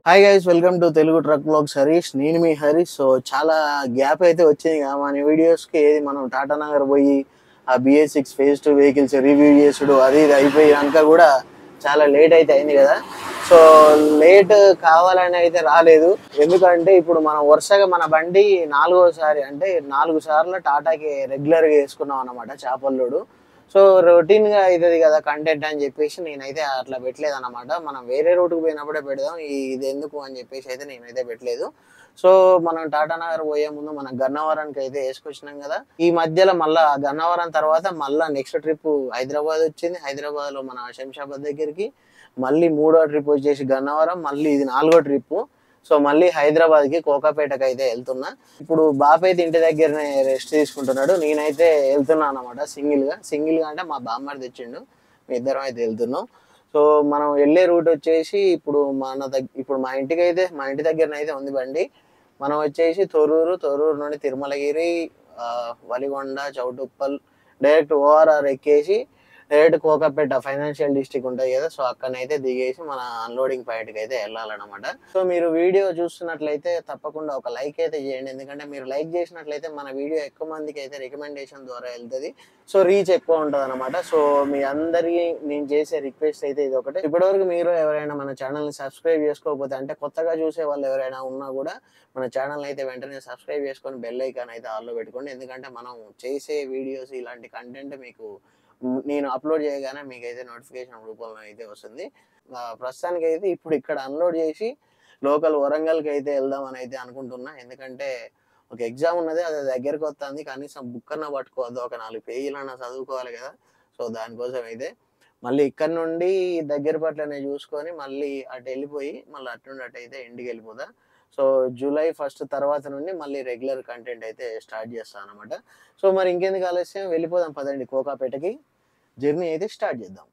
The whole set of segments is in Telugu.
Hi guys, welcome to Telugu Truck Vlogs Harish. నేను మీ హరీష్. సో చాలా గ్యాప్ అయితే వచ్చింది కదా మన వీడియోస్కి. మనం టాటా నగర్ పోయి ఆ BS6 phase 2 వెహికల్స్ రివ్యూ చేసుడు అది ఇది అయిపోయాక కూడా చాలా లేట్ అయితే అయింది కదా. సో లేట్ కావాలని అయితే రాలేదు, ఎందుకంటే ఇప్పుడు మనం వరుసగా మన బండి 4వ సారి అంటే 4 సార్లు టాటాకి రెగ్యులర్గా వేసుకున్నాం అన్నమాట చేపల్లోడు. సో రొటీన్గా అవుతుంది కదా కంటెంట్ అని చెప్పేసి నేనైతే అట్లా పెట్టలేదు అనమాట. మనం వేరే రూట్కి పోయినప్పుడే పెడదాం, ఇది ఎందుకు అని చెప్పేసి అయితే నేనైతే పెట్టలేదు. సో మనం టాటా నగర్ పోయే ముందు మనం గన్నవరానికి అయితే వేసుకొచ్చినాం కదా. ఈ మధ్యలో మళ్ళీ గన్నవరం తర్వాత మళ్ళీ నెక్స్ట్ ట్రిప్ హైదరాబాద్ వచ్చింది. హైదరాబాద్లో మన శంషాబాద్ దగ్గరికి మళ్ళీ 3వ ట్రిప్ వచ్చేసి గన్నవరం, మళ్ళీ ఇది 4వ ట్రిప్. సో మళ్ళీ హైదరాబాద్కి కోకాపేటకి అయితే వెళ్తున్నా. ఇప్పుడు బాబు అయితే ఇంటి దగ్గరనే రెస్ట్ తీసుకుంటున్నాడు, నేనైతే వెళ్తున్నా అనమాట సింగిల్గా అంటే మా బామ్మర్ తెచ్చిండు, మీ ఇద్దరం అయితే వెళ్తున్నాం. సో మనం వెళ్ళే రూట్ వచ్చేసి ఇప్పుడు ఇప్పుడు మా ఇంటి దగ్గరనైతే ఉంది బండి. మనం వచ్చేసి తొర్రూరు నుండి తిరుమలగిరి, వలిగొండ, చౌటుప్పల్ డైరెక్ట్ ORR ఎక్కేసి డైరెక్ట్ కోకాపేట ఫైనాన్షియల్ డిస్ట్రిక్ట్ ఉంటుంది కదా. సో అక్కడనైతే దిగేసి మన అన్లోడింగ్ పాయింట్కి అయితే వెళ్ళాలన్నమాట. సో మీరు వీడియో చూస్తున్నట్లయితే తప్పకుండా ఒక లైక్ అయితే చేయండి, ఎందుకంటే మీరు లైక్ చేసినట్లయితే మన వీడియో ఎక్కువ మందికి అయితే రికమెండేషన్ ద్వారా వెళ్తుంది. సో రీచ్ ఎక్కువ ఉంటుంది అనమాట. సో మీ అందరికీ నేను చేసే రిక్వెస్ట్ అయితే ఇది ఒకటే. ఇప్పటివరకు మీరు ఎవరైనా మన ఛానల్ని సబ్స్క్రైబ్ చేసుకోకపోతే, అంటే కొత్తగా చూసే వాళ్ళు ఎవరైనా ఉన్నా కూడా మన ఛానల్ అయితే వెంటనే సబ్స్క్రైబ్ చేసుకొని బెల్ ఐకాన్ అయితే ఆల్లో పెట్టుకోండి, ఎందుకంటే మనం చేసే వీడియోస్ ఇలాంటి కంటెంట్ మీకు నేను అప్లోడ్ చేయగానే మీకైతే నోటిఫికేషన్ రూపంలో అయితే వస్తుంది. ప్రస్తుతానికి అయితే ఇప్పుడు ఇక్కడ అన్లోడ్ చేసి లోకల్ వరంగల్కి అయితే వెళ్దామని అయితే అనుకుంటున్నా, ఎందుకంటే ఒక ఎగ్జామ్ ఉన్నది, అది దగ్గరకు వస్తుంది. కనీసం బుక్ అన్నా పట్టుకోవద్దు, ఒక 4 పేజీలన్నా చదువుకోవాలి కదా. సో దానికోసం అయితే మళ్ళీ ఇక్కడ నుండి దగ్గర పట్లనే చూసుకొని మళ్ళీ అటు వెళ్ళిపోయి మళ్ళీ అటు నుండి అటు అయితే ఇంటికి వెళ్ళిపోతా. సో జూలై 1 తర్వాత నుండి మళ్ళీ రెగ్యులర్ కంటెంట్ అయితే స్టార్ట్ చేస్తాను అనమాట. సో మరి ఇంకెందుకు ఆలస్యం, వెళ్ళిపోదాం పదండి కోకాపేటకి. జర్నీ అయితే స్టార్ట్ చేద్దాం.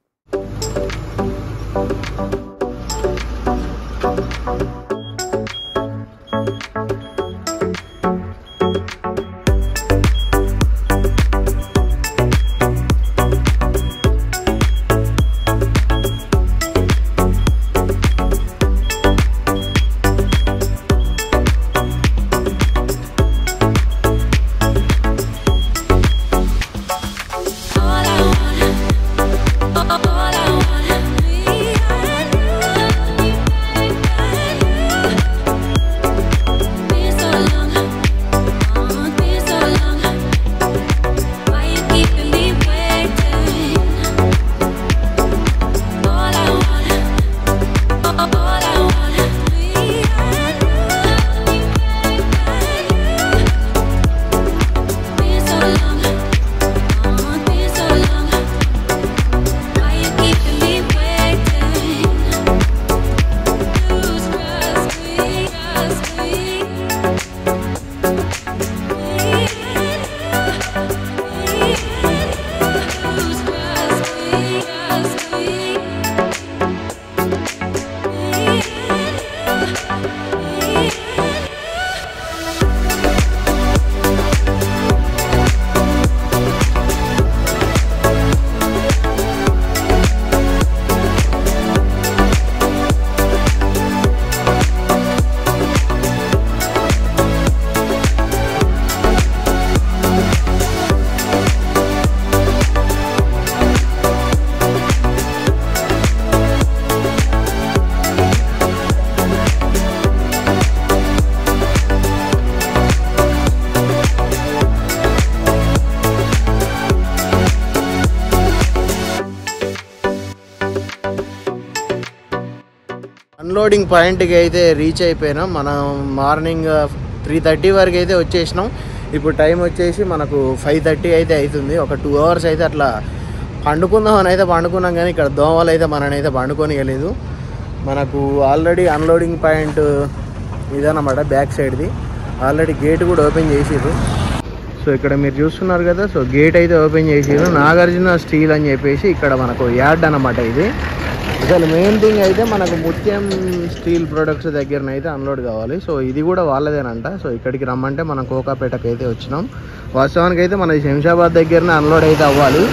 అన్లోడింగ్ పాయింట్కి అయితే రీచ్ అయిపోయినాం. మనం మార్నింగ్ 3:30 వరకు అయితే వచ్చేసినాం. ఇప్పుడు టైం వచ్చేసి మనకు 5:30 అయితే అవుతుంది. ఒక 2 hours అయితే అట్లా పండుకుందాం అని అయితే పండుకున్నాం, కానీ ఇక్కడ దోమలు అయితే మననైతే పండుకొని వెళ్ళలేదు. మనకు ఆల్రెడీ అన్లోడింగ్ పాయింట్ ఇదన్నమాట, బ్యాక్ సైడ్ది. ఆల్రెడీ గేట్ కూడా ఓపెన్ చేసిర్రు. సో ఇక్కడ మీరు చూస్తున్నారు కదా, సో గేట్ అయితే ఓపెన్ చేసిర్రు. నాగార్జున స్టీల్ అని చెప్పేసి ఇక్కడ మనకు యార్డ్ అన్నమాట ఇది. అసలు మెయిన్ థింగ్ అయితే మనకు ముత్యం స్టీల్ ప్రొడక్ట్స్ దగ్గరనైతే అన్లోడ్ కావాలి. సో ఇది కూడా వాళ్ళదేనంట. సో ఇక్కడికి రమ్మంటే మనం కోకాపేటకి అయితే వచ్చినాం. వాస్తవానికి అయితే మన శంషాబాద్ దగ్గరనే అన్లోడ్ అయితే అవ్వాలి,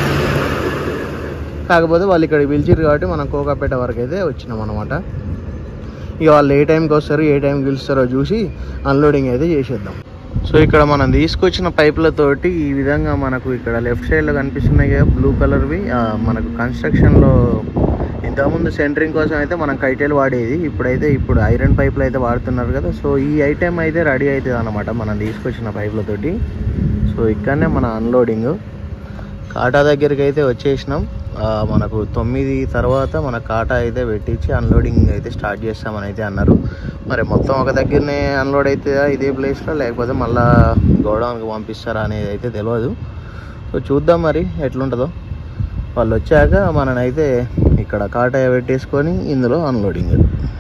కాకపోతే వాళ్ళు ఇక్కడ పిలిచిరు కాబట్టి మనం కోకాపేట వరకు అయితే వచ్చినాం అనమాట. ఇక వాళ్ళు ఏ టైంకి వస్తారు ఏ టైంకి పిలుస్తారో చూసి అన్లోడింగ్ అయితే చేసేద్దాం. సో ఇక్కడ మనం తీసుకొచ్చిన పైపులతోటి ఈ విధంగా మనకు ఇక్కడ లెఫ్ట్ సైడ్లో కనిపిస్తున్నాయి కదా బ్లూ కలర్వి, మనకు కన్స్ట్రక్షన్లో ఇంతకుముందు సెంటరింగ్ కోసం అయితే మనం కైటేలు వాడేది, ఇప్పుడు ఐరన్ పైపులు అయితే వాడుతున్నారు కదా. సో ఈ ఐటెం అయితే రెడీ అవుతుంది అన్నమాట మనం తీసుకొచ్చిన పైపులతోటి. సో ఇక్కడనే మన అన్లోడింగ్ కాటా దగ్గరికి అయితే వచ్చేసినాం. మనకు 9 తర్వాత మన కాటా అయితే పెట్టించి అన్లోడింగ్ అయితే స్టార్ట్ చేస్తామని అయితే అన్నారు. మరి మొత్తం ఒక దగ్గరనే అన్లోడ్ అవుతుందా ఇదే ప్లేస్లో, లేకపోతే మళ్ళీ గోడౌన్కి పంపిస్తారా అనేది అయితే తెలియదు. సో చూద్దాం మరి ఎట్లుంటుందో. వాళ్ళు వచ్చాక మననైతే ఇక్కడ కాటా పెట్టేసుకొని ఇందులో అన్లోడింగ్.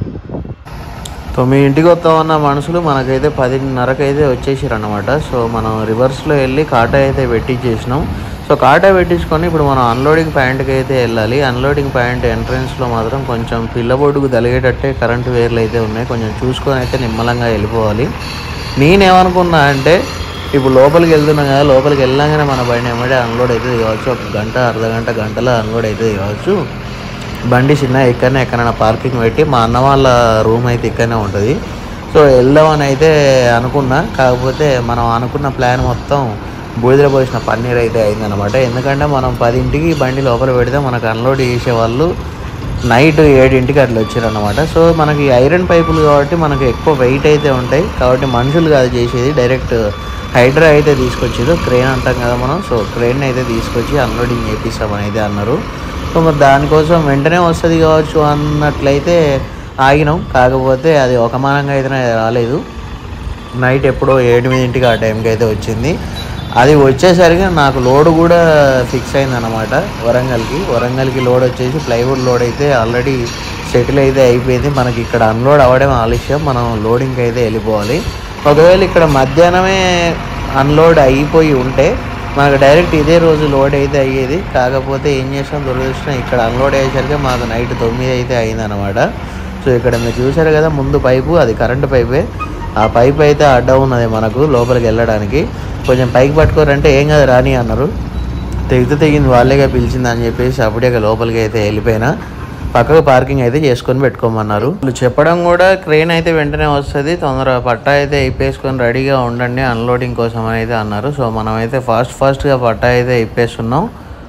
9ంటికి వస్తామన్న మనుషులు మనకైతే 10:30కి అయితే వచ్చేసారు అన్నమాట. సో మనం రివర్స్లో వెళ్ళి కాటా అయితే పెట్టించేసినాం. సో కాటా పెట్టించుకొని ఇప్పుడు మనం అన్లోడింగ్ పాయింట్కి అయితే వెళ్ళాలి. అన్లోడింగ్ పాయింట్ ఎంట్రన్స్లో మాత్రం కొంచెం పిల్లబొడ్డుకు తలిగేటట్టే కరెంటు వైర్లు అయితే ఉన్నాయి, కొంచెం చూసుకొని అయితే నిమ్మలంగా వెళ్ళిపోవాలి. నేనేమనుకున్నా అంటే ఇప్పుడు లోపలికి వెళ్తున్నాం కదా, లోపలికి వెళ్ళాగానే మన బండి ఏమంటే అన్లోడ్ అవుతుంది కావచ్చు, ఒక గంట అర్ధగంట గంటలో అన్లోడ్ అవుతుంది కావచ్చు. బండి చిన్న ఇక్కడనే ఎక్కడైనా పార్కింగ్ పెట్టి మా అన్న వాళ్ళ రూమ్ అయితే ఇక్కడనే ఉంటుంది. సో వెళ్దామని అయితే అనుకున్నా, కాకపోతే మనం అనుకున్న ప్లాన్ మొత్తం బూడిదలో పోసిన పన్నీర్ అయితే అయిందనమాట. ఎందుకంటే మనం 10ంటికి బండి లోపల పెడితే మనకు అన్లోడ్ చేసే వాళ్ళు నైట్ 7ంటికి అట్లా వచ్చారనమాట. సో మనకి ఐరన్ పైపులు కాబట్టి మనకు ఎక్కువ వెయిట్ అయితే ఉంటాయి, కాబట్టి మనుషులు కాదు చేసేది, డైరెక్ట్ హైడ్రా అయితే తీసుకొచ్చారు, క్రెయిన్ అంటాం కదా మనం. సో క్రెయిన్ అయితే తీసుకొచ్చి అన్లోడింగ్ చేపిస్తామని అయితే అన్నారు. సో మరి దానికోసం వెంటనే వస్తుంది కావచ్చు అన్నట్లయితే ఆగినాం, కాకపోతే అది ఒకమానంగా అయితే రాలేదు. నైట్ ఎప్పుడో 7-8కి ఆ టైంకి అయితే వచ్చింది. అది వచ్చేసరికి నాకు లోడ్ కూడా ఫిక్స్ అయిందన్నమాట. వరంగల్కి లోడ్ వచ్చేసి ప్లైవుడ్ లోడ్ అయితే ఆల్రెడీ సెటిల్ అయితే అయిపోయింది. మనకి ఇక్కడ అన్లోడ్ అవ్వడం ఆలస్యం, మనం లోడింగ్కి అయితే వెళ్ళిపోవాలి. ఒకవేళ ఇక్కడ మధ్యాహ్నమే అన్లోడ్ అయిపోయి ఉంటే మనకు డైరెక్ట్ ఇదే రోజు లోడ్ అయితే అయ్యేది. కాకపోతే ఏం చేసాం, దురదృష్టం ఇక్కడ అన్లోడ్ అయ్యేసరికి మాకు నైట్ 9 అయితే అయిందనమాట. సో ఇక్కడ మీరు చూసారు కదా ముందు పైపు, అది కరెంటు పైపే. ఆ పైప్ అయితే అడ్డం ఉన్నది మనకు లోపలికి వెళ్ళడానికి. కొంచెం పైకి పట్టుకోరంటే ఏం కాదు రాని అన్నారు. తెగింది వాళ్ళేగా పిలిచింది అని చెప్పేసి అప్పుడే లోపలికి అయితే వెళ్ళిపోయినా. పక్కకు పార్కింగ్ అయితే చేసుకొని పెట్టుకోమన్నారు. వాళ్ళు చెప్పడం కూడా క్రెయిన్ అయితే వెంటనే వస్తుంది, తొందరగా పట్టా అయితే ఇప్పేసుకొని రెడీగా ఉండండి అన్లోడింగ్ కోసం అని అయితే అన్నారు. సో మనం అయితే ఫాస్ట్గా పట్టా అయితే ఇప్పేస్తున్నాం.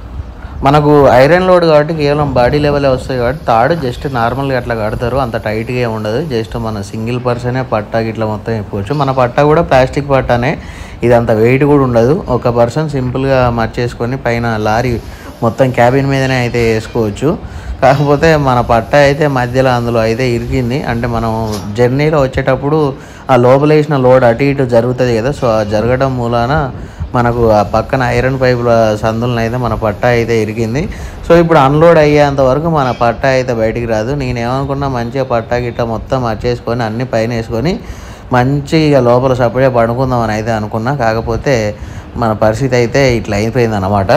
మనకు ఐరన్ లోడ్ కాబట్టి కేవలం బాడీ లెవెలే వస్తాయి కాబట్టి తాడు జస్ట్ నార్మల్గా అట్లా కడతారు, అంత టైట్గా ఉండదు. జస్ట్ మన సింగిల్ పర్సనే పట్టా ఇట్లా మొత్తం ఇప్పవచ్చు. మన పట్టా కూడా ప్లాస్టిక్ పట్టానే, ఇది అంత వెయిట్ కూడా ఉండదు. ఒక పర్సన్ సింపుల్గా మర్చేసుకొని పైన లారీ మొత్తం క్యాబిన్ మీదనే అయితే వేసుకోవచ్చు. కాకపోతే మన పట్టా అయితే మధ్యలో అందులో అయితే ఇరికింది. అంటే మనం జర్నీలో వచ్చేటప్పుడు ఆ లోపల వేసిన లోడ్ అటు ఇటు జరుగుతుంది కదా, సో ఆ జరగడం మూలాన మనకు ఆ పక్కన ఐరన్ పైపుల సందులను అయితే మన పట్టా అయితే ఇరికింది. సో ఇప్పుడు అన్లోడ్ అయ్యేంత వరకు మన పట్టా అయితే బయటికి రాదు. నేనేమనుకున్నా మంచిగా పట్టా గిట్ట మొత్తం మర్చేసుకొని అన్ని పైన వేసుకొని మంచిగా లోపల సపరేట్గా పడుకుందామని అయితే అనుకున్నా. కాకపోతే మన పరిస్థితి అయితే ఇట్లా అయిపోయింది అన్నమాట.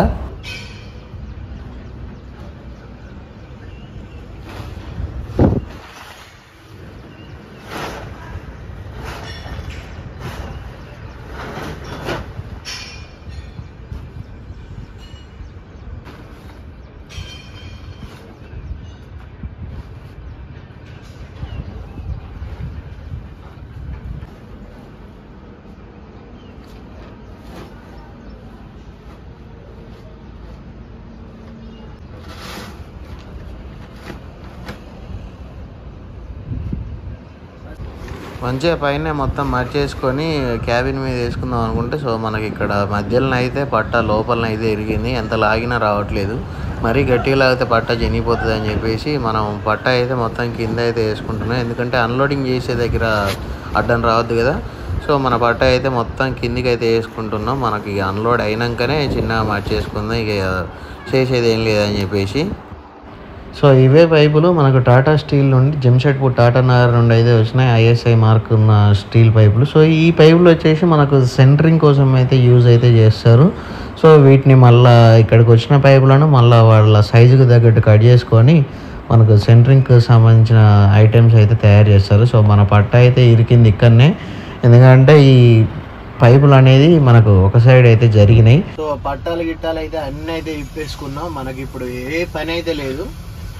మంచిగా పైన మొత్తం మర్చేసుకొని క్యాబిన్ మీద వేసుకుందాం అనుకుంటే, సో మనకి ఇక్కడ మధ్యలో అయితే పట్టా లోపలన అయితే ఇరిగింది, ఎంత లాగినా రావట్లేదు. మరీ గట్టిగా లాగితే పట్టా జనిపోతుంది అని చెప్పేసి మనం పట్టా అయితే మొత్తం కింద అయితే వేసుకుంటున్నాం. ఎందుకంటే అన్లోడింగ్ చేసే దగ్గర అడ్డం రావద్దు కదా. సో మన పట్టా అయితే మొత్తం కిందికి అయితే వేసుకుంటున్నాం. మనకి అన్లోడ్ అయినాకనే చిన్నగా మర్చేసుకుందాం, ఇక చేసేది ఏం లేదని చెప్పేసి. సో ఇవే పైపులు మనకు టాటా స్టీల్ నుండి జంషెడ్పూర్ టాటా నగర్ నుండి అయితే వచ్చినాయి, ఐఎస్ఐ మార్క్ ఉన్న స్టీల్ పైపులు. సో ఈ పైపులు వచ్చేసి మనకు సెంటరింగ్ కోసం అయితే యూజ్ అయితే చేస్తారు. సో వీటిని మళ్ళీ ఇక్కడికి వచ్చిన పైపులను మళ్ళీ వాళ్ళ సైజుకి తగ్గట్టు కట్ చేసుకొని మనకు సెంటరింగ్కి సంబంధించిన ఐటమ్స్ అయితే తయారు చేస్తారు. సో మన పట్ట అయితే ఇరికింది ఇక్కడనే, ఎందుకంటే ఈ పైపులు అనేది మనకు ఒక సైడ్ అయితే జరిగినాయి. సో పట్టాలు గిట్టాలు అయితే అన్నీ అయితే ఇప్పేసుకున్నాం. మనకి ఇప్పుడు ఏ పని అయితే లేదు.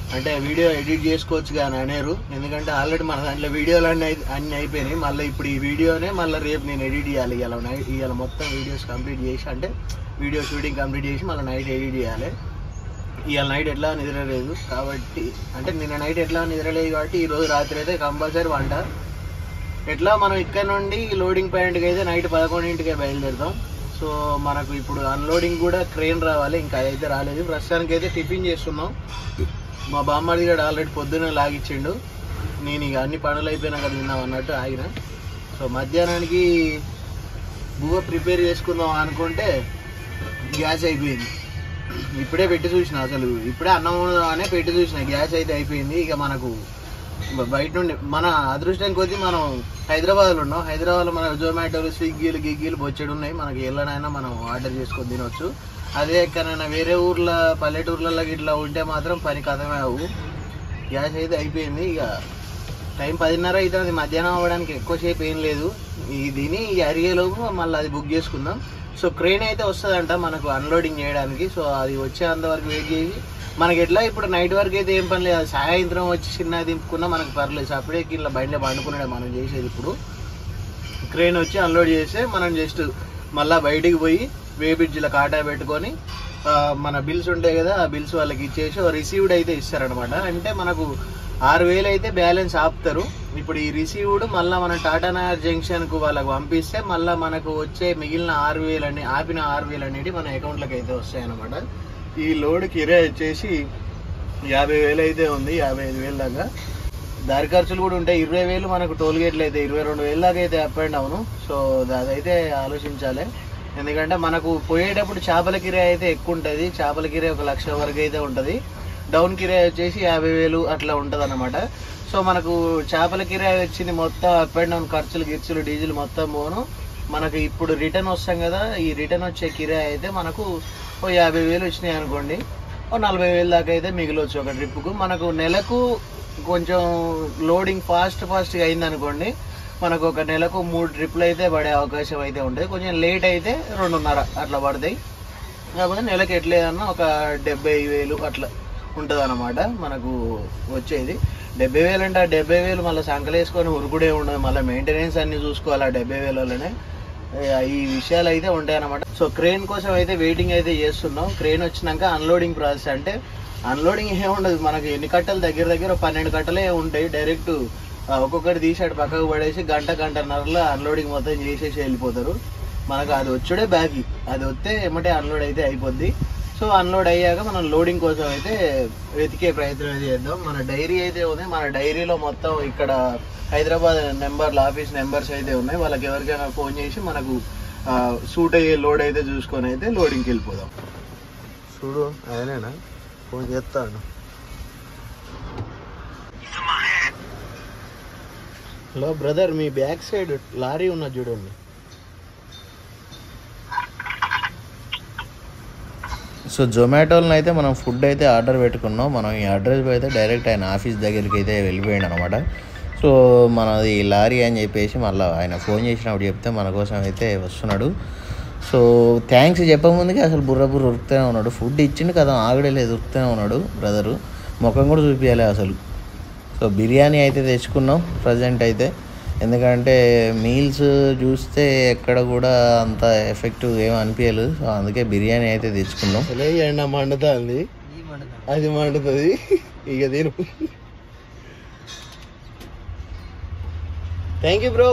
అంటే వీడియో ఎడిట్ చేసుకోవచ్చు కానీ అనేరు, ఎందుకంటే ఆల్రెడీ మన దాంట్లో వీడియోలు అన్నీ అయిపోయినాయి. మళ్ళీ ఇప్పుడు ఈ వీడియోనే మళ్ళీ రేపు నేను ఎడిట్ చేయాలి. ఇవాళ మొత్తం వీడియోస్ కంప్లీట్ చేసి, అంటే వీడియో షూటింగ్ కంప్లీట్ చేసి మళ్ళీ నైట్ ఎడిట్ చేయాలి. ఇవాళ నైట్ ఎట్లా నిద్రలేదు కాబట్టి, అంటే నిన్న నైట్ ఎట్లా నిద్రలేదు కాబట్టి ఈరోజు రాత్రి అయితే కంపల్సరీ వంట. ఎట్లా మనం ఇక్కడ నుండి లోడింగ్ పాయింట్కి అయితే నైట్ 11ంటికే బయలుదేరుతాం. సో మనకు ఇప్పుడు అన్లోడింగ్ కూడా క్రెయిన్ రావాలి, ఇంకా అయితే రాలేదు. ప్రస్తుతానికి అయితే టిఫిన్ చేస్తున్నాం. మా బామ్మర్ది కూడా ఆల్రెడీ పొద్దున్న లాగిచ్చిండు. నేను ఇక అన్ని పనులు అయిపోయినాక తిన్నాం అన్నట్టు ఆగిన. సో మధ్యాహ్నానికి బువ్వ ప్రిపేర్ చేసుకుందాం అనుకుంటే గ్యాస్ అయిపోయింది. ఇప్పుడే పెట్టి చూసిన, అసలు ఇప్పుడే అన్నం అనే పెట్టి చూసిన, గ్యాస్ అయితే అయిపోయింది. ఇక మనకు బయట నుండి మన అదృష్టం కొద్దీ మనం హైదరాబాద్లో ఉన్నాం. హైదరాబాద్లో మనకు జొమాటోలు, స్విగ్గీలు, గిగ్గీలు బొచ్చెడు ఉన్నాయి. మనకి ఎల్లనైనా మనం ఆర్డర్ చేసుకొని తినవచ్చు. అదే ఎక్కడైనా వేరే ఊర్లో పల్లెటూర్లలో ఇట్లా ఉంటే మాత్రం పని కథమే అవు. గ్యాస్ అయితే అయిపోయింది. ఇక టైం 10:30 అవుతుంది. మధ్యాహ్నం అవ్వడానికి ఎక్కువసేపు ఏం లేదు. దీని అరిగేలోపు మళ్ళీ అది బుక్ చేసుకుందాం. సో క్రెయిన్ అయితే వస్తుందంట మనకు అన్లోడింగ్ చేయడానికి. సో అది వచ్చేంత వరకు వెయిట్ చేసి, మనకి ఎట్లా ఇప్పుడు నైట్ వరకు అయితే ఏం పని లేదు. సాయంత్రం వచ్చి చిన్న దింపుకున్నా మనకు పర్లేదు. సో అప్పుడే ఇట్లా బండిలో పండుకున్నాడే మనం చేసేది. ఇప్పుడు క్రెయిన్ వచ్చి అన్లోడ్ చేస్తే మనం జస్ట్ మళ్ళీ బయటికి పోయి వేబ్రిడ్జ్లో కాటా పెట్టుకొని మన బిల్స్ ఉంటాయి కదా, ఆ బిల్స్ వాళ్ళకి ఇచ్చేసి రిసీవ్డ్ అయితే ఇస్తారనమాట. అంటే మనకు 6,000 అయితే బ్యాలెన్స్ ఆపుతారు. ఇప్పుడు ఈ రిసీవ్డ్ మళ్ళీ మనం టాటానగర్ జంక్షన్కు వాళ్ళకి పంపిస్తే మళ్ళీ మనకు వచ్చే మిగిలిన 6,000 ఆపిన 6,000 అనేవి మన అకౌంట్లోకి అయితే వస్తాయి అనమాట. ఈ లోడ్ కిరాయి వచ్చేసి 50,000 అయితే ఉంది, 55,000 దాకా. దారి ఖర్చులు కూడా ఉంటాయి. 20,000 మనకు టోల్ గేట్లు అయితే 22,000 దాకా అయితే అప్ అండ్ డౌన్. సో అదైతే ఆలోచించాలి. ఎందుకంటే మనకు పోయేటప్పుడు చేపల కిరాయి అయితే ఎక్కువ ఉంటుంది. చేపల కిరాయి 1,00,000 వరకు అయితే ఉంటుంది. డౌన్ కిరాయి వచ్చేసి 50,000 అట్లా ఉంటుంది అనమాట. సో మనకు చేపల కిరాయి వచ్చింది మొత్తం అప్ అండ్ డౌన్ ఖర్చులు, గిర్చులు, డీజిల్ మొత్తం పోను. మనకు ఇప్పుడు రిటర్న్ వస్తాం కదా, ఈ రిటర్న్ వచ్చే కిరాయి అయితే మనకు 50,000 వచ్చినాయి అనుకోండి, 40,000 దాకా అయితే మిగిలవచ్చు ఒక ట్రిప్కు. మనకు నెలకు కొంచెం లోడింగ్ ఫాస్ట్గా అయింది అనుకోండి, మనకు ఒక నెలకు 3 ట్రిప్లు అయితే పడే అవకాశం అయితే ఉంటుంది. కొంచెం లేట్ అయితే 2.5 అట్లా పడతాయి. కాకపోతే నెలకు ఎట్లేదన్నా ఒక 70,000 అట్లా ఉంటుంది అన్నమాట మనకు వచ్చేది. 70,000 అంటే ఆ 70,000 మళ్ళీ సంకలు వేసుకొని ఉరుకుడే ఉండదు. మళ్ళీ మెయింటెనెన్స్ అన్ని చూసుకోవాలి ఆ 70,000లోనే. ఈ విషయాలు అయితే ఉంటాయి అన్నమాట. సో క్రెయిన్ కోసం అయితే వెయిటింగ్ అయితే చేస్తున్నాం. క్రెయిన్ వచ్చినాక అన్లోడింగ్ ప్రాసెస్. అంటే అన్లోడింగ్ ఏముండదు, మనకి ఎన్ని కట్టలు దగ్గర 12 కట్టలే ఉంటాయి. డైరెక్ట్ ఒక్కొక్కటి తీసాడు పక్కకు పడేసి గంటన్నరలో అన్లోడింగ్ మొత్తం చేసేసి వెళ్ళిపోతారు. మనకు అది వచ్చుడే బ్యాగ్, అది వస్తే ఏమంటే అన్లోడ్ అయితే అయిపోద్ది. సో అన్లోడ్ అయ్యాక మనం లోడింగ్ కోసం అయితే వెతికే ప్రయత్నం అయితే చేద్దాం. మన డైరీ అయితే ఉంది. మన డైరీలో మొత్తం ఇక్కడ హైదరాబాద్ నెంబర్లు, ఆఫీస్ నెంబర్స్ అయితే ఉన్నాయి. వాళ్ళకి ఎవరికైనా ఫోన్ చేసి మనకు సూట్ అయ్యే లోడ్ అయితే చూసుకొని అయితే లోడింగ్కి వెళ్ళిపోదాం. చూడు ఆయనేనా ఫోన్ చేస్తాను. హలో బ్రదర్, మీ బ్యాక్ సైడ్ లారీ ఉన్నది చూడండి. సో జొమాటోలో అయితే మనం ఫుడ్ అయితే ఆర్డర్ పెట్టుకున్నాం. మనం ఈ అడ్రస్ అయితే డైరెక్ట్ ఆయన ఆఫీస్ దగ్గరికి అయితే వెళ్ళిపోయాడు అనమాట. సో మనది లారీ అని చెప్పేసి మళ్ళీ ఆయన ఫోన్ చేసినప్పుడు చెప్తే మన కోసం అయితే వస్తున్నాడు. సో థ్యాంక్స్ చెప్పకముందుకే అసలు బుర్ర ఉరుకుతూనే ఉన్నాడు. ఫుడ్ ఇచ్చిండు కదా, ఆగడలేదు, ఉరుకుతూనే ఉన్నాడు బ్రదరు. ముఖం కూడా చూపించాలి అసలు. సో బిర్యానీ అయితే తెచ్చుకున్నాం ప్రజెంట్ అయితే. ఎందుకంటే మీల్స్ చూస్తే ఎక్కడ కూడా అంత ఎఫెక్టివ్ ఏం అనిపించలేదు. సో అందుకే బిర్యానీ అయితే తెచ్చుకున్నాం. ఎండ మండుతుంది, అది మండుతుంది ఇక తిను. Thank you bro.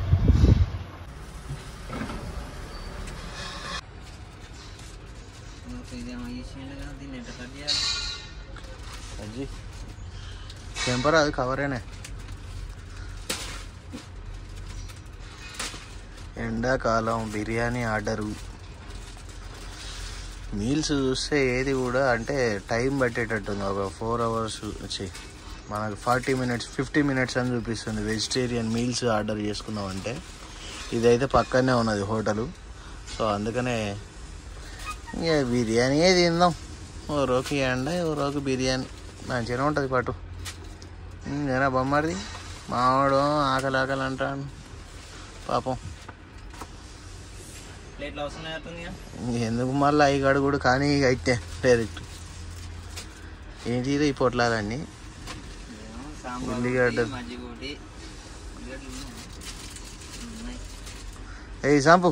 టెంపర్ అది కవరేనే. ఎండాకాలం బిర్యానీ ఆర్డరు. మీల్స్ చూస్తే ఏది కూడా అంటే టైం పట్టేటట్టుంది. ఒక 4 hours వచ్చి మనకు 40 minutes 50 minutes అని చూపిస్తుంది. వెజిటేరియన్ మీల్స్ ఆర్డర్ చేసుకుందామంటే ఇదైతే పక్కనే ఉన్నది హోటలు. సో అందుకనే ఇక బిర్యానీయే తిందాం. ఓ రోజుకి ఎండ, ఓ రోజు బిర్యానీ మంచిగానే ఉంటుంది. పట్టు నేనా బొమ్మది మావాడు ఆకలి అంటాను పాపం. ఎందుకు మళ్ళీ అయ్యి అడుగుడు కానీ ఇక అయితే డైరెక్ట్ ఏంటి ఈ పొట్లాలన్నీ ఉల్లిగడ్డ ఏ షాంపూ.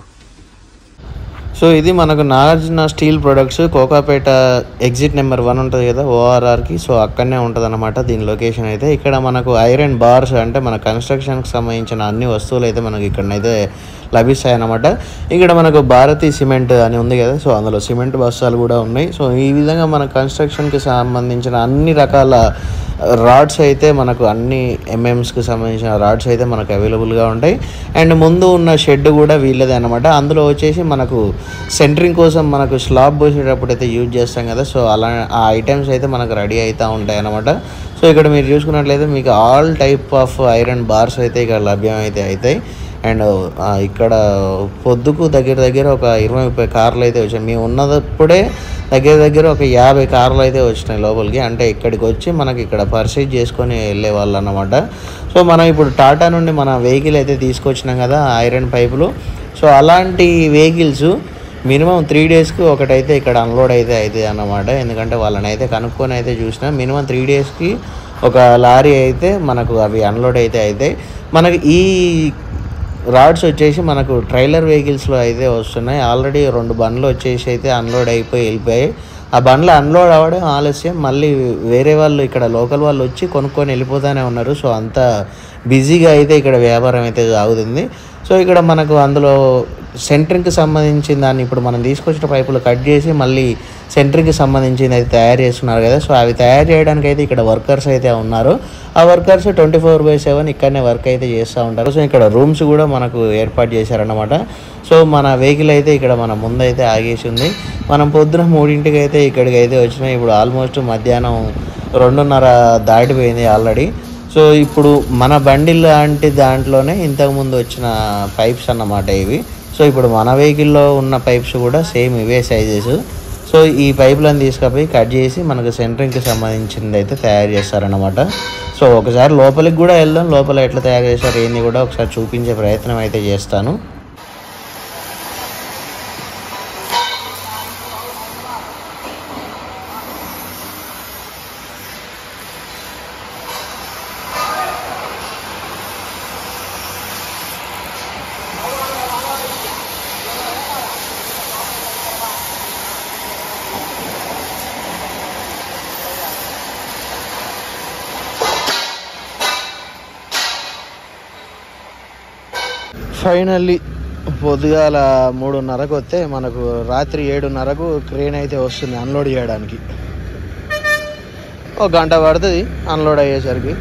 సో ఇది మనకు Nagarjuna steel products Kokapet exit number 1 ఉంటుంది కదా ఓఆర్ఆర్కి. సో అక్కడనే ఉంటుంది అన్నమాట దీని లొకేషన్ అయితే. ఇక్కడ మనకు ఐరన్ బార్స్ అంటే మన కన్స్ట్రక్షన్కి సంబంధించిన అన్ని వస్తువులు అయితే మనకి ఇక్కడనైతే లభిస్తాయి అన్నమాట. ఇక్కడ మనకు భారతీ సిమెంట్ అని ఉంది కదా, సో అందులో సిమెంట్ బస్తాలు కూడా ఉన్నాయి. సో ఈ విధంగా మన కన్స్ట్రక్షన్కి సంబంధించిన అన్ని రకాల రాడ్స్ అయితే మనకు అన్ని ఎంఎంస్కి సంబంధించిన రాడ్స్ అయితే మనకు అవైలబుల్గా ఉంటాయి. అండ్ ముందు ఉన్న షెడ్ కూడా వీళ్ళదే అనమాట. అందులో వచ్చేసి మనకు సెంటరింగ్ కోసం మనకు స్లాబ్ పోసేటప్పుడు అయితే యూజ్ చేస్తాం కదా, సో అలా ఆ ఐటమ్స్ అయితే మనకు రెడీ అవుతూ ఉంటాయి అన్నమాట. సో ఇక్కడ మీరు చూసుకున్నట్లయితే మీకు all type of iron bars అయితే ఇక్కడ లభ్యమైతే అవుతాయి. అండ్ ఇక్కడ పొద్దుకు దగ్గర ఒక 20-30 కార్లు అయితే వచ్చాయి. మేము ఉన్నప్పుడే దగ్గర ఒక 50 కార్లు అయితే వచ్చినాయి లోపలికి. అంటే ఇక్కడికి వచ్చి మనకి ఇక్కడ పర్చేజ్ చేసుకొని వెళ్ళే వాళ్ళు అన్నమాట. సో మనం ఇప్పుడు టాటా నుండి మన వెహికల్ అయితే తీసుకొచ్చినాం కదా ఐరన్ పైపులు. సో అలాంటి వెహికల్స్ మినిమం 3 డేస్కి ఒకటైతే ఇక్కడ అన్లోడ్ అయితే అవుతాయి అన్నమాట. ఎందుకంటే వాళ్ళని అయితే కనుక్కొని అయితే చూసినా మినిమం 3 డేస్కి ఒక లారీ అయితే మనకు అవి అన్లోడ్ అయితే అవుతాయి. మనకి ఈ రాడ్స్ వచ్చేసి మనకు ట్రైలర్ వెహికల్స్లో అయితే వస్తున్నాయి. ఆల్రెడీ 2 బండ్లు వచ్చేసి అయితే అన్లోడ్ అయిపోయి వెళ్ళిపోయాయి. ఆ బండ్లు అన్లోడ్ అవ్వడం ఆలస్యం, మళ్ళీ వేరే వాళ్ళు ఇక్కడ లోకల్ వాళ్ళు వచ్చి కొనుక్కొని వెళ్ళిపోతూనే ఉన్నారు. సో అంత బిజీగా అయితే ఇక్కడ వ్యాపారం అయితే సాగుతుంది. సో ఇక్కడ మనకు అందులో సెంటరింగ్కి సంబంధించిన దాన్ని ఇప్పుడు మనం తీసుకొచ్చిన పైపులు కట్ చేసి మళ్ళీ సెంటరింగ్కి సంబంధించింది అయితే తయారు చేస్తున్నారు కదా. సో అవి తయారు చేయడానికి అయితే ఇక్కడ వర్కర్స్ అయితే ఉన్నారు. ఆ వర్కర్స్ 24/7 ఇక్కడనే వర్క్ అయితే చేస్తూ ఉంటారు. సో ఇక్కడ రూమ్స్ కూడా మనకు ఏర్పాటు చేశారన్నమాట. సో మన వెహికల్ అయితే ఇక్కడ మన ముందైతే ఆగేసి ఉంది. మనం పొద్దున 3ంటికి అయితే ఇక్కడికి అయితే వచ్చినాయి. ఇప్పుడు ఆల్మోస్ట్ మధ్యాహ్నం 2:30 దాటిపోయింది ఆల్రెడీ. సో ఇప్పుడు మన బండి లాంటి దాంట్లోనే ఇంతకుముందు వచ్చిన పైప్స్ అన్నమాట ఇవి. సో ఇప్పుడు మన వెహికల్లో ఉన్న పైప్స్ కూడా సేమ్ ఇవే సైజెస్. సో ఈ పైపులను తీసుకుపోయి కట్ చేసి మనకు సెంటరింగ్కి సంబంధించింది అయితే తయారు చేస్తారన్నమాట. సో ఒకసారి లోపలికి కూడా వెళ్దాం, లోపల ఎట్లా తయారు చేస్తారు ఏంది కూడా ఒకసారి చూపించే ప్రయత్నం అయితే చేస్తాను. ఫైనల్లీ పొద్దుగాల 3:30కు వస్తే మనకు రాత్రి 7:30కు ట్రైన్ అయితే వస్తుంది అన్లోడ్ చేయడానికి. 1 గంట పడుతుంది అన్లోడ్ అయ్యేసరికి.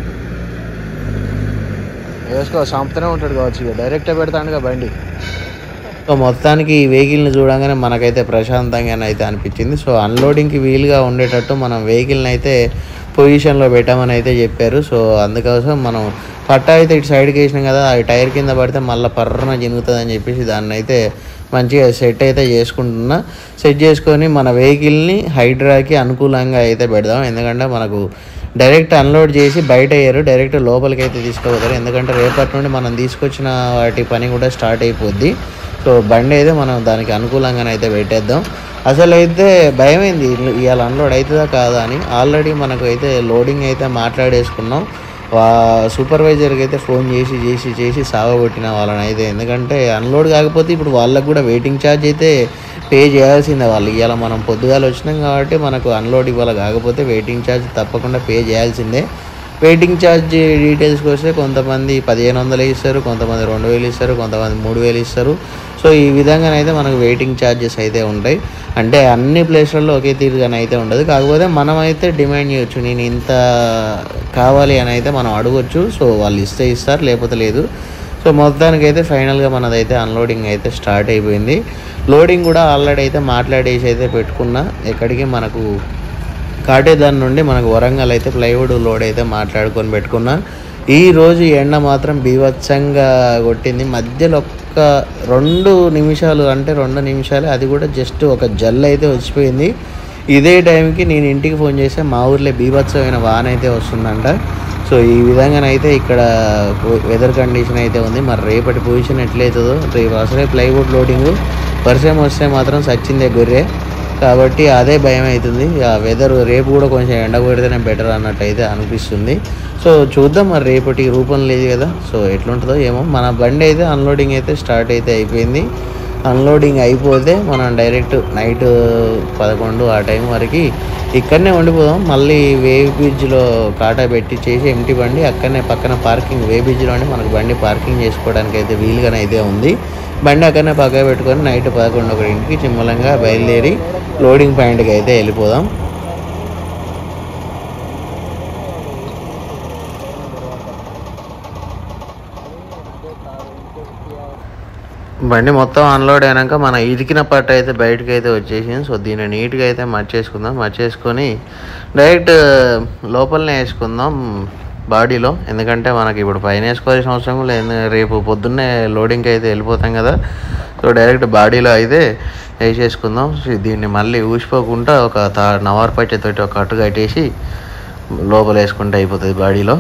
వేసుకో చంపుతూనే ఉంటాడు కావచ్చు, ఇక డైరెక్టే పెడతాడుగా బండి. సో మొత్తానికి ఈ వెహికల్ని చూడగానే మనకైతే ప్రశాంతంగానే అయితే అనిపించింది. సో అన్లోడింగ్కి వీలుగా ఉండేటట్టు మనం వెహికల్ని అయితే పొజిషన్లో పెట్టామని అయితే చెప్పారు. సో అందుకోసం మనం పట్టా అయితే ఇటు సైడ్కి వేసినాం కదా, అవి టైర్ కింద పడితే మళ్ళీ పర్రన జినుగుతుంది అని చెప్పేసి దాన్ని అయితే మంచిగా సెట్ అయితే చేసుకుంటున్నా. సెట్ చేసుకొని మన వెహికల్ని హైడ్రాకి అనుకూలంగా అయితే పెడదాం. ఎందుకంటే మనకు డైరెక్ట్ అన్లోడ్ చేసి బయట అయ్యారు, డైరెక్ట్ లోపలికి అయితే తీసుకుపోతారు. ఎందుకంటే రేపటి నుండి మనం తీసుకొచ్చిన వాటి పని కూడా స్టార్ట్ అయిపోద్ది. సో బండి అయితే మనం దానికి అనుకూలంగానే అయితే పెట్టేద్దాం. అసలు అయితే భయమైంది ఇవాళ అన్లోడ్ అవుతుందా కాదా అని. ఆల్రెడీ మనకు అయితే లోడింగ్ అయితే మాట్లాడేసుకున్నాం. సూపర్వైజర్కి అయితే ఫోన్ చేసి సాగబొట్టిన వాళ్ళని అయితే. ఎందుకంటే అన్లోడ్ కాకపోతే ఇప్పుడు వాళ్ళకు కూడా వెయిటింగ్ ఛార్జ్ అయితే పే చేయాల్సిందే. వాళ్ళు ఇవాళ మనం పొద్దుగాల వచ్చినాం కాబట్టి మనకు అన్లోడ్ ఇవాళ కాకపోతే వెయిటింగ్ ఛార్జ్ తప్పకుండా పే చేయాల్సిందే. వెయిటింగ్ ఛార్జ్ డీటెయిల్స్కి వస్తే కొంతమంది 1500 ఇస్తారు, కొంతమంది 2000 ఇస్తారు, కొంతమంది 3000 ఇస్తారు. సో ఈ విధంగానైతే మనకు వెయిటింగ్ ఛార్జెస్ అయితే ఉంటాయి. అంటే అన్ని ప్లేస్లలో ఒకే తీరుగానే అయితే ఉండదు. కాకపోతే మనం అయితే డిమాండ్ చేయొచ్చు, నేను ఇంత కావాలి అని అయితే మనం అడగొచ్చు. సో వాళ్ళు ఇస్తే ఇస్తారు, లేకపోతే లేదు. సో మొత్తానికి అయితే ఫైనల్గా మనదైతే అన్లోడింగ్ అయితే స్టార్ట్ అయిపోయింది. లోడింగ్ కూడా ఆల్రెడీ అయితే మాట్లాడేసి అయితే పెట్టుకున్నా. ఎక్కడికి మనకు కాటేదాని నుండి మనకు వరంగల్ అయితే ప్లైవుడ్ లోడ్ అయితే మాట్లాడుకొని పెట్టుకున్నా. ఈరోజు ఎండ మాత్రం బీభత్సంగా కొట్టింది. మధ్యలో ఒక్క 2 నిమిషాలు, అంటే 2 నిమిషాలే, అది కూడా జస్ట్ ఒక జల్లు అయితే వచ్చిపోయింది. ఇదే టైంకి నేను ఇంటికి ఫోన్ చేస్తే మా ఊర్లో బీభత్సమైన వాన అయితే వస్తుందంట. సో ఈ విధంగానైతే ఇక్కడ వెదర్ కండిషన్ అయితే ఉంది. మరి రేపటి పొజిషన్ ఎట్లయితుందో. రేపు అసలే ప్లైవుడ్ లోడింగ్, వర్షం వస్తే మాత్రం సచ్చిందే గొర్రె. కాబట్టి అదే భయం అవుతుంది. ఆ వెదర్ రేపు కూడా కొంచెం ఎండ కొడితేనే బెటర్ అన్నట్టు అయితే అనిపిస్తుంది. సో చూద్దాం, మరి రేపటి రూపం లేదు కదా, సో ఎట్లుంటుందో ఏమో. మన బండి అయితే అన్లోడింగ్ అయితే స్టార్ట్ అయితే అయిపోయింది. అన్లోడింగ్ అయిపోతే మనం డైరెక్ట్ నైట్ 11 ఆ టైం వరకు ఇక్కడనే ఉండిపోదాం. మళ్ళీ వేవ్ బ్రిడ్జ్లో కాటా పెట్టి చేసి ఎంటీ బండి అక్కడనే పక్కన పార్కింగ్, వేవ్ బ్రిడ్జ్లోనే మనకు బండి పార్కింగ్ చేసుకోవడానికి అయితే వీలుగానే అయితే ఉంది. బండి అక్కడనే పక్క పెట్టుకొని నైట్ 11-1కి చిమ్మలంగా బయలుదేరి లోడింగ్ పాయింట్కి అయితే వెళ్ళిపోదాం. బండి మొత్తం అన్లోడ్ అయినాక మన ఇరికిన పట్టు అయితే బయటకు అయితే వచ్చేసింది. సో దీన్ని నీట్గా అయితే మర్చేసుకుందాం. మర్చేసుకొని డైరెక్ట్ లోపలనే వేసుకుందాం బాడీలో. ఎందుకంటే మనకి ఇప్పుడు పైన వేసుకోవాల్సిన అవసరం లేదు, రేపు పొద్దున్నే లోడింగ్కి అయితే వెళ్ళిపోతాం కదా. సో డైరెక్ట్ బాడీలో అయితే వేసేసుకుందాం. దీన్ని మళ్ళీ ఊసిపోకుండా ఒక నవార్ పట్టెతోటి ఒక కట్టు కట్టేసి లోపల వేసుకుంటే అయిపోతుంది బాడీలో.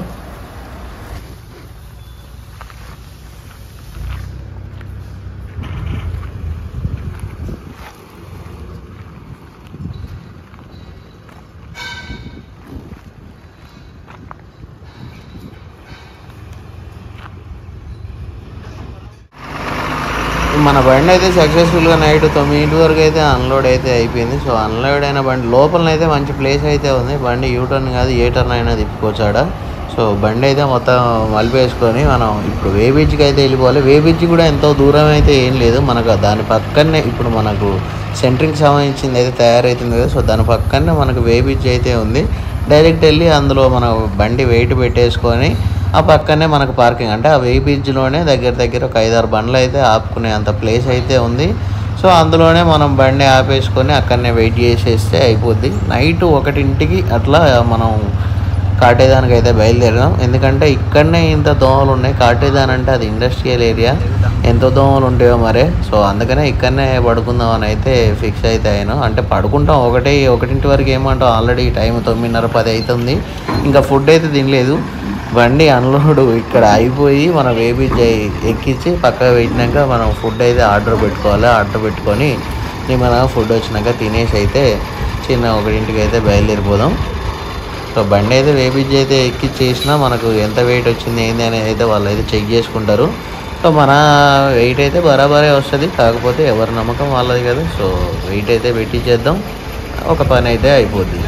మన బండి అయితే సక్సెస్ఫుల్గా నైట్ 9 వరకు అయితే అన్లోడ్ అయితే అయిపోయింది. సో అన్లోడ్ అయిన బండి లోపలనైతే మంచి ప్లేస్ అయితే ఉంది. బండి యూటర్న్ కాదు ఏ టర్న్ అయినా తిప్పుకోవచ్చాడ. సో బండి అయితే మొత్తం మలిపేసుకొని మనం ఇప్పుడు వే బ్రిడ్జ్కి అయితే వెళ్ళిపోవాలి. వే బ్రిడ్జ్ కూడా ఎంతో దూరం అయితే ఏం లేదు, మనకు దాని పక్కనే ఇప్పుడు మనకు సెంటరింగ్కి సంబంధించింది అయితే తయారవుతుంది కదా. సో దాని పక్కనే మనకు వే బ్రిడ్జ్ అయితే ఉంది. డైరెక్ట్ వెళ్ళి అందులో మన బండి వెయిట్ పెట్టేసుకొని ఆ పక్కనే మనకు పార్కింగ్, అంటే ఆ వే బ్రిడ్జ్లోనే దగ్గర ఒక 5-6 బండ్లు అయితే ఆపుకునే అంత ప్లేస్ అయితే ఉంది. సో అందులోనే మనం బండి ఆపేసుకొని అక్కడనే వెయిట్ చేసేస్తే అయిపోద్ది. నైట్ 1ంటికి అట్లా మనం కాటేదానికి అయితే బయలుదేరాం. ఎందుకంటే ఇక్కడనే ఇంత దోమలు ఉన్నాయి. కాటేదాన్ అంటే అది ఇండస్ట్రియల్ ఏరియా, ఎంతో దోమలు ఉంటాయో మరే. సో అందుకనే ఇక్కడనే పడుకుందాం అని అయితే ఫిక్స్ అయితే అయినా. అంటే పడుకుంటాం 1 వరకు ఏమంటాం, ఆల్రెడీ టైం 9:30-10 అవుతుంది. ఇంకా ఫుడ్ అయితే తినలేదు. బండి అన్లోడ్ ఇక్కడ అయిపోయి మన వే బ్రిడ్జ్ ఎక్కించి పక్కకు పెట్టినాక మనం ఫుడ్ అయితే ఆర్డర్ పెట్టుకోవాలి. ఆర్డర్ పెట్టుకొని మన ఫుడ్ వచ్చినాక తినేసి అయితే చిన్న 1ంటికి అయితే బయలుదేరిపోదాం. సో బండి అయితే వే బ్రిడ్జ్ అయితే ఎక్కిచ్చేసినా మనకు ఎంత వెయిట్ వచ్చింది ఏంది అనేది అయితే వాళ్ళు అయితే చెక్ చేసుకుంటారు. సో మన వెయిట్ అయితే బరాబరే వస్తుంది, కాకపోతే ఎవరి నమ్మకం వాళ్ళది కదా. సో వెయిట్ అయితే పెట్టించేద్దాం, ఒక పని అయితే అయిపోద్ది.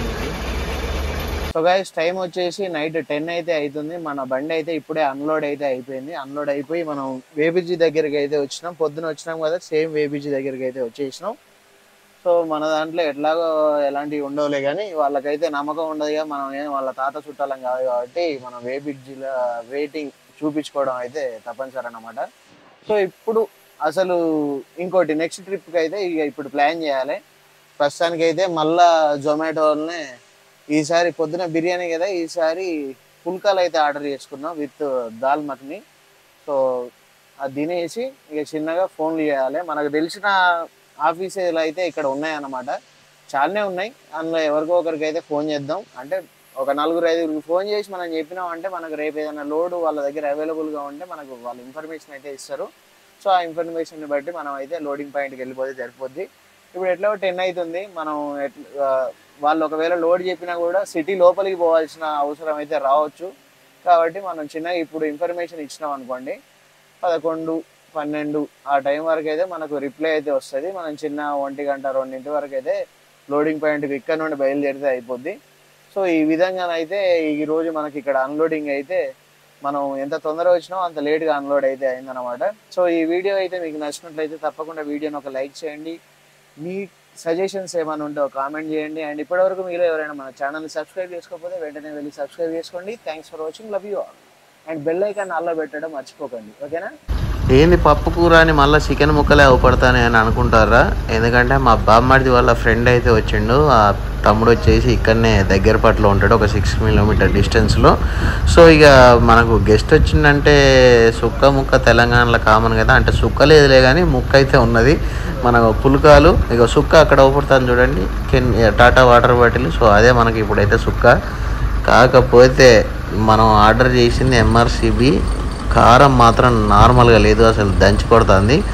సో గైస్ టైం వచ్చేసి నైట్ 10 అయితే అవుతుంది. మన బండి అయితే ఇప్పుడే అన్లోడ్ అయితే అయిపోయింది. అన్లోడ్ అయిపోయి మనం వే బ్రిడ్జ్ దగ్గరికి అయితే వచ్చినాం. పొద్దున వచ్చినాం కదా, సేమ్ వే బ్రిడ్జ్ దగ్గరికి అయితే వచ్చేసినాం. సో మన దాంట్లో ఎట్లాగో ఎలాంటివి ఉండవులే కానీ వాళ్ళకైతే నమ్మకం ఉండదుగా, మనం వాళ్ళ తాత చుట్టాలం కాదు కాబట్టి మనం వే బ్రిడ్జ్లో వెయిటింగ్ చూపించుకోవడం అయితే తప్పనిసరి అన్నమాట. సో ఇప్పుడు అసలు ఇంకోటి నెక్స్ట్ ట్రిప్కి అయితే ఇక ఇప్పుడు ప్లాన్ చేయాలి. ప్రస్తుతానికి అయితే మళ్ళా జొమాటోనే ఈసారి పొద్దున బిర్యానీ కదా, ఈసారి పుల్కాలు అయితే ఆర్డర్ చేసుకున్నాం విత్ దాల్ మఖని. సో అది తినేసి ఇక చిన్నగా ఫోన్లు చేయాలి. మనకు తెలిసిన ఆఫీసులు అయితే ఇక్కడ ఉన్నాయన్నమాట, చాలానే ఉన్నాయి. అందులో ఎవరికో ఒకరికి అయితే ఫోన్ చేద్దాం. అంటే ఒక 4-5 ఫోన్ చేసి మనం చెప్పినాం అంటే మనకు రేపు ఏదైనా లోడ్ వాళ్ళ దగ్గర అవైలబుల్గా ఉంటే మనకు వాళ్ళు ఇన్ఫర్మేషన్ అయితే ఇస్తారు. సో ఆ ఇన్ఫర్మేషన్ని బట్టి మనం అయితే లోడింగ్ పాయింట్కి వెళ్ళిపోతే సరిపోద్ది. ఇప్పుడు ఎట్లా 10 అవుతుంది. మనం వాళ్ళు ఒకవేళ లోడ్ చెప్పినా కూడా సిటీ లోపలికి పోవాల్సిన అవసరం అయితే రావచ్చు. కాబట్టి మనం చిన్నగా ఇప్పుడు ఇన్ఫర్మేషన్ ఇచ్చినాం అనుకోండి, 11-12 ఆ టైం వరకు అయితే మనకు రిప్లై అయితే వస్తుంది. మనం చిన్న 1 గంట 2 వరకు అయితే లోడింగ్ పాయింట్కి ఇక్కడ నుండి బయలుదేరితే అయిపోద్ది. సో ఈ విధంగానైతే ఈరోజు మనకి ఇక్కడ అన్లోడింగ్ అయితే మనం ఎంత తొందరగా వచ్చినామో అంత లేట్గా అన్లోడ్ అయితే అయిందనమాట. సో ఈ వీడియో అయితే మీకు నచ్చినట్లయితే తప్పకుండా వీడియోని ఒక లైక్ చేయండి. మీ సజెషన్స్ ఏమైనా ఉంటే ఒక కామెంట్ చేయండి. అండ్ ఇప్పటివరకు మీరు ఎవరైనా మన ఛానల్ని సబ్స్క్రైబ్ చేసుకోకపోతే వెంటనే వెళ్ళి సబ్స్క్రైబ్ చేసుకోండి. Thanks for watching, love you all. And bell icon ఆల్లో పెట్టడం మర్చిపోకండి, ఓకేనా? ఏంది పప్పు కూర అని మళ్ళీ చికెన్ ముక్కలే అవపడతానే అని అనుకుంటారా? ఎందుకంటే మా బామ్మడిది వాళ్ళ ఫ్రెండ్ అయితే వచ్చిండు. ఆ తమ్ముడు వచ్చేసి ఇక్కడనే దగ్గరపట్లో ఉంటాడు, ఒక 6 కిలోమీటర్ డిస్టెన్స్లో. సో ఇక మనకు గెస్ట్ వచ్చిందంటే సుక్క ముక్క తెలంగాణలో కామన్ కదా, అంటే సుక్క లేదులే కానీ ముక్క అయితే ఉన్నది. మన పుల్కాలు ఇక సుక్క అక్కడ అవపడుతుంది చూడండి, టాటా వాటర్ బాటిల్. సో అదే మనకి ఇప్పుడైతే సుక్క. కాకపోతే మనం ఆర్డర్ చేసింది MRCB, కారం మాత్రం నార్మల్గా లేదు, అసలు దంచి కొడుతుంది.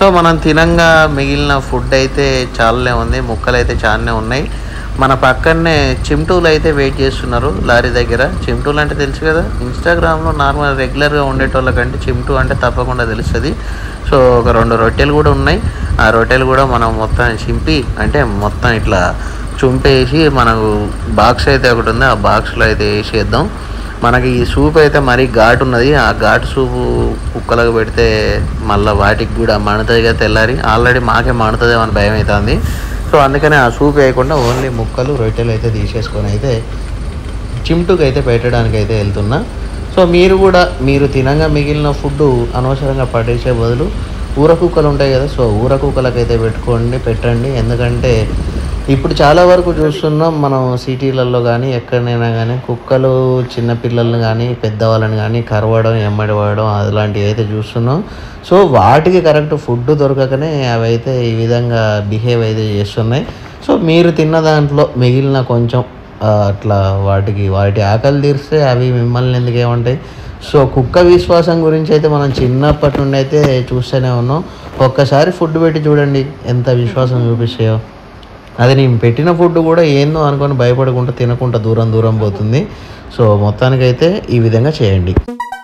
సో మనం తినంగా మిగిలిన ఫుడ్ అయితే చాలానే ఉంది, ముక్కలు అయితే చాలానే ఉన్నాయి. మన పక్కనే చిమ్టూలు అయితే వెయిట్ చేస్తున్నారు లారీ దగ్గర. చిమ్టూలు అంటే తెలుసు కదా, ఇన్స్టాగ్రామ్లో నార్మల్ రెగ్యులర్గా ఉండేటోళ్ళకంటే చిమ్టూ అంటే తప్పకుండా తెలుస్తుంది. సో ఒక 2 రొట్టెలు కూడా ఉన్నాయి. ఆ రొట్టెలు కూడా మనం మొత్తం చింపి అంటే మొత్తం ఇట్లా చుంపేసి మనకు బాక్స్ అయితే ఒకటి ఉంది, ఆ బాక్స్లో అయితే వేసేద్దాం. మనకి ఈ సూప్ అయితే మరీ ఘాటు ఉన్నది. ఆ ఘాటు సూపు కుక్కలకు పెడితే మళ్ళీ వాటికి కూడా మండుతుంది కదా తెల్లారి. ఆల్రెడీ మాకే మండుతుంది అని భయం అవుతుంది. సో అందుకనే ఆ సూప్ వేయకుండా ఓన్లీ ముక్కలు రొట్టెలు అయితే తీసేసుకొని అయితే చిమ్టుకు అయితే పెట్టడానికి అయితే వెళ్తున్నా. సో మీరు కూడా మీరు తినంగా మిగిలిన ఫుడ్ అనవసరంగా పడేసే బదులు ఊర కుక్కలు ఉంటాయి కదా, సో ఊర కుక్కలకైతే పెట్టండి. ఎందుకంటే ఇప్పుడు చాలా వరకు చూస్తున్నాం మనం సిటీలలో కానీ ఎక్కడైనా కానీ కుక్కలు చిన్నపిల్లల్ని కానీ పెద్దవాళ్ళని కానీ కరవడం ఎమ్మడి పడడం అలాంటివి అయితే చూస్తున్నాం. సో వాటికి కరెక్ట్ ఫుడ్ దొరకకనే అవి అయితే ఈ విధంగా బిహేవ్ అయితే చేస్తున్నాయి. సో మీరు తిన్న దాంట్లో మిగిలిన కొంచెం అట్లా వాటి ఆకలి తీరిస్తే అవి మిమ్మల్ని ఎందుకు ఏమంటాయి. సో కుక్క విశ్వాసం గురించి అయితే మనం చిన్నప్పటి నుండి అయితే చూస్తూనే ఉన్నాం. ఒక్కసారి ఫుడ్ పెట్టి చూడండి ఎంత విశ్వాసం చూపిస్తాయో. అది నేను పెట్టిన ఫుడ్ కూడా ఏందో అనుకొని భయపడకుండా తినకుండా దూరం పోతుంది. సో మొత్తానికైతే ఈ విధంగా చేయండి.